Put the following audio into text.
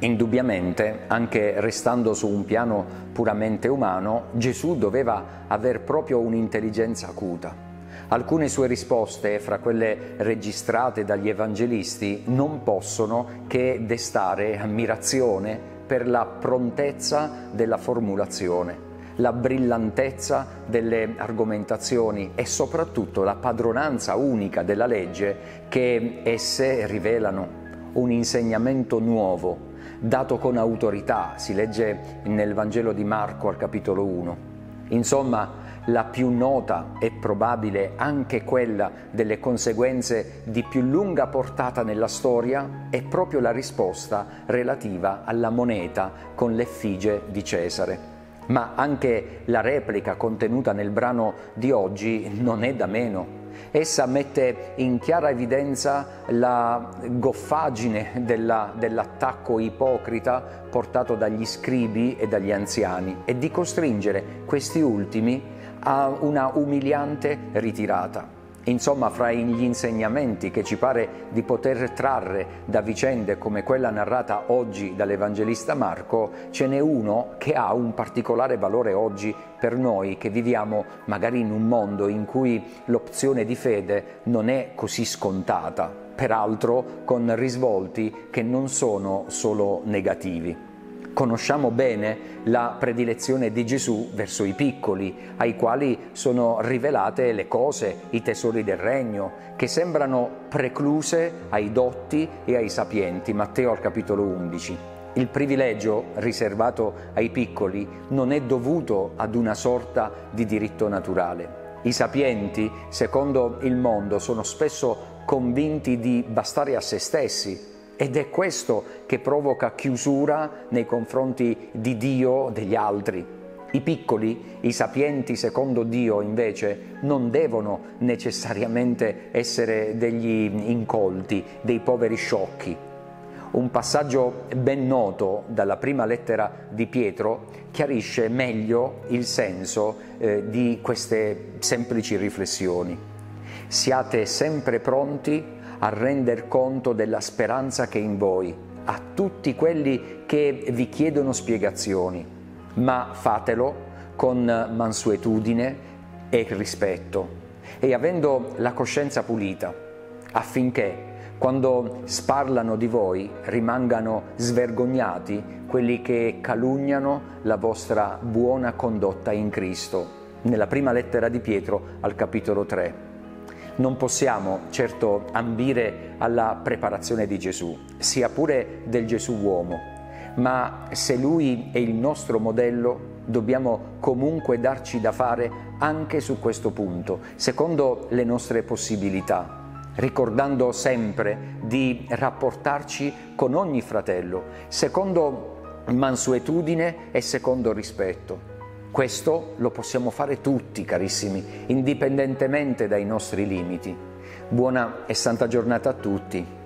Indubbiamente, anche restando su un piano puramente umano, Gesù doveva aver proprio un'intelligenza acuta. Alcune sue risposte, fra quelle registrate dagli evangelisti, non possono che destare ammirazione per la prontezza della formulazione, la brillantezza delle argomentazioni e soprattutto la padronanza unica della legge che esse rivelano. Un insegnamento nuovo, dato con autorità, si legge nel Vangelo di Marco al capitolo 1. Insomma, la più nota e probabile anche quella delle conseguenze di più lunga portata nella storia è proprio la risposta relativa alla moneta con l'effigie di Cesare. Ma anche la replica contenuta nel brano di oggi non è da meno. Essa mette in chiara evidenza la goffaggine dell'attacco ipocrita portato dagli scribi e dagli anziani e di costringere questi ultimi a una umiliante ritirata. Insomma, fra gli insegnamenti che ci pare di poter trarre da vicende come quella narrata oggi dall'Evangelista Marco, ce n'è uno che ha un particolare valore oggi per noi che viviamo magari in un mondo in cui l'opzione di fede non è così scontata, peraltro con risvolti che non sono solo negativi. Conosciamo bene la predilezione di Gesù verso i piccoli, ai quali sono rivelate le cose, i tesori del regno, che sembrano precluse ai dotti e ai sapienti. Matteo al capitolo 11. Il privilegio riservato ai piccoli non è dovuto ad una sorta di diritto naturale. I sapienti, secondo il mondo, sono spesso convinti di bastare a se stessi, ed è questo che provoca chiusura nei confronti di Dio, degli altri. I piccoli, i sapienti secondo Dio invece, non devono necessariamente essere degli incolti, dei poveri sciocchi. Un passaggio ben noto dalla prima lettera di Pietro chiarisce meglio il senso di queste semplici riflessioni. Siate sempre pronti a render conto della speranza che è in voi, a tutti quelli che vi chiedono spiegazioni, ma fatelo con mansuetudine e rispetto e avendo la coscienza pulita, affinché quando sparlano di voi rimangano svergognati quelli che calunniano la vostra buona condotta in Cristo. Nella prima lettera di Pietro al capitolo 3. Non possiamo certo ambire alla preparazione di Gesù, sia pure del Gesù uomo, ma se Lui è il nostro modello, dobbiamo comunque darci da fare anche su questo punto, secondo le nostre possibilità, ricordando sempre di rapportarci con ogni fratello, secondo mansuetudine e secondo rispetto. Questo lo possiamo fare tutti, carissimi, indipendentemente dai nostri limiti. Buona e santa giornata a tutti.